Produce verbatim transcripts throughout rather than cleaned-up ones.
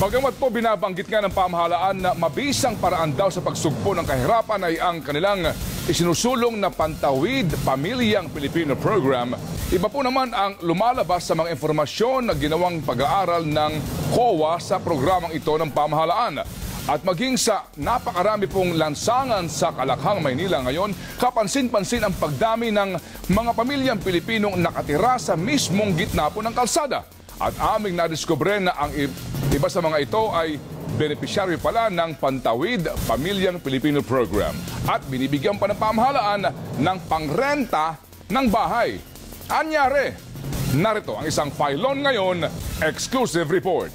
Bagamat po binabanggit nga ng pamahalaan na mabisang paraan daw sa pagsugpo ng kahirapan ay ang kanilang isinusulong na Pantawid Pamilyang Pilipino Program, iba po naman ang lumalabas sa mga informasyon na ginawang pag-aaral ng C O A sa programang ito ng pamahalaan. At maging sa napakarami pong lansangan sa Kalakhang, Maynila ngayon, kapansin-pansin ang pagdami ng mga pamilyang Pilipinong nakatira sa mismong gitna po ng kalsada. At aming nadiskubre na ang iba sa mga ito ay beneficiary pala ng Pantawid Pamilyang Pilipino Program at binibigyan pa ng pamahalaan ng pangrenta ng bahay. Anyari? Narito ang isang filon ngayon, exclusive report.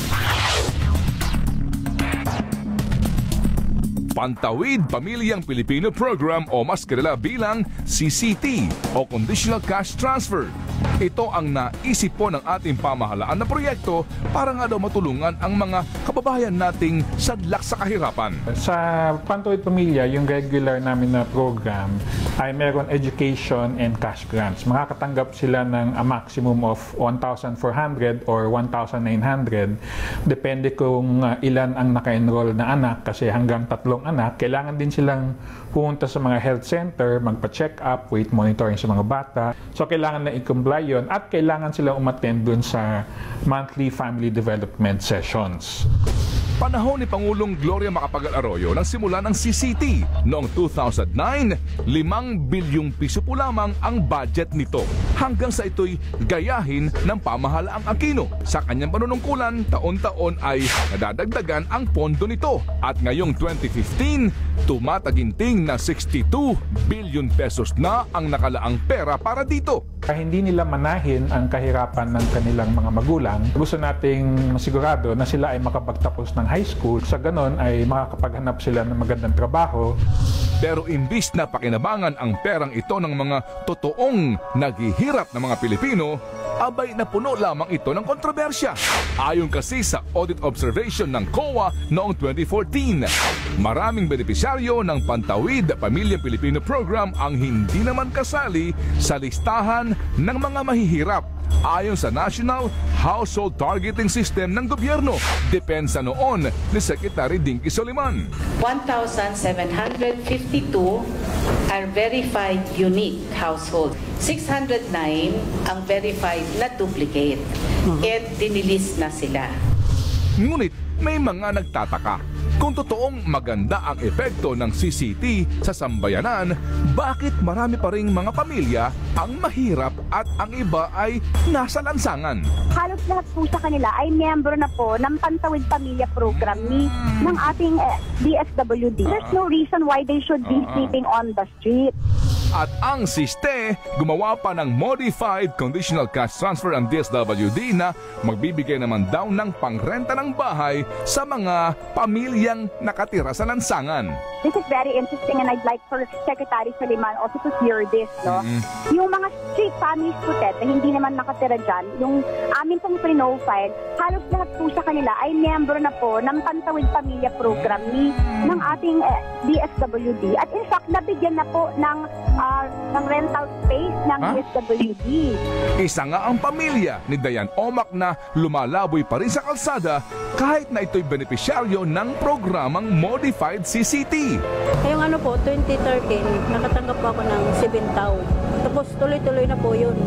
Pantawid Pamilyang Pilipino Program o mas kilala bilang C C T o Conditional Cash Transfer. Ito ang naisip po ng ating pamahalaan na proyekto para nga daw matulungan ang mga kababayan nating sadlak sa kahirapan. Sa Pantawid Pamilya, yung regular namin na program ay meron education and cash grants. Makakatanggap sila ng a maximum of one thousand four hundred or one thousand nine hundred. Depende kung uh, ilan ang naka-enroll na anak kasi hanggang tatlong anak. Kailangan din silang pumunta sa mga health center, magpa-check up, weight monitoring sa mga bata. So kailangan na i-comply yun at kailangan sila umattend dun sa monthly family development sessions. Panahon ni Pangulong Gloria Macapagal Arroyo nang simula ng C C T noong two thousand nine, limang bilyong piso po lamang ang budget nito. Hanggang sa ito'y gayahin ng pamahalaang Aquino. Sa kanyang panunungkulan, taon-taon ay nadadagdagan ang pondo nito. At ngayong twenty fifteen, tumataginting na sixty-two billion pesos na ang nakalaang pera para dito. Kaya hindi nila manahin ang kahirapan ng kanilang mga magulang, gusto nating masigurado na sila ay makapagtapos ng high school. Sa ganon ay makakapaghanap sila ng magandang trabaho. Pero imbis na pakinabangan ang perang ito ng mga totoong naghihirap na mga Pilipino, abay napuno lamang ito ng kontrobersya. Ayon kasi sa audit observation ng C O A noong twenty fourteen, maraming benepisyaryo ng Pantawid Pamilyang Pilipino Program ang hindi naman kasali sa listahan ng mga mahihirap. Ayon sa National Household Targeting System ng gobyerno, depensa noon ni Secretary Dinky Soliman. one thousand seven hundred fifty-two are verified unique household. six hundred nine ang verified na duplicate. Uh-huh. At dinilis na sila. Ngunit may mga nagtataka. Kung totoong maganda ang epekto ng C C T sa sambayanan, bakit marami pa ring mga pamilya ang mahirap at ang iba ay nasa lansangan? Halos lahat po sa kanila ay miyembro na po ng Pantawid Pamilya Program ni ng ating eh, D S W D. There's no reason why they should be sleeping on the street. At ang Siste, gumawa pa ng Modified Conditional Cash Transfer ang D S W D na magbibigay naman daw ng pangrenta ng bahay sa mga pamilyang nakatira sa lansangan. This is very interesting and I'd like for Secretary Soliman also to hear this, no? Mm-hmm. Yung mga street families po, Ted, na hindi naman nakatira dyan, yung amin pong pre-profile, halos lahat po sa kanila ay miyembro na po ng Pantawid Pamilya Program ni ng ating eh, D S W D. At in fact, nabigyan na po ng Uh, ng rental space ng huh? D S W D. Isa nga ang pamilya ni Dayan Omac na lumalaboy pa rin sa kalsada kahit na ito'y benepisyaryo ng programang Modified C C T. Ngayong ano po, twenty thirteen, nakatanggap po ako ng seven thousand. Tapos tuloy-tuloy na po yun.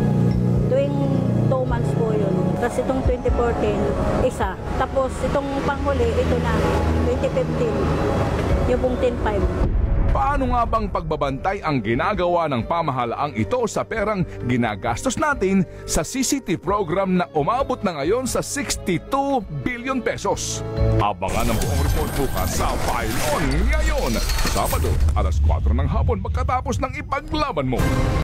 Tuwing two months po yun. Tapos itong twenty fourteen, isa. Tapos itong panghuli, ito na, twenty fifteen, yung pong ten five. Paano nga bang pagbabantay ang ginagawa ng pamahalaang ito sa perang ginagastos natin sa C C T program na umabot na ngayon sa sixty-two billion pesos? Abangan ang buong report bukas sa Filon ngayon, Sabado, alas kwatro ng hapon pagkatapos ng ipaglaban mo.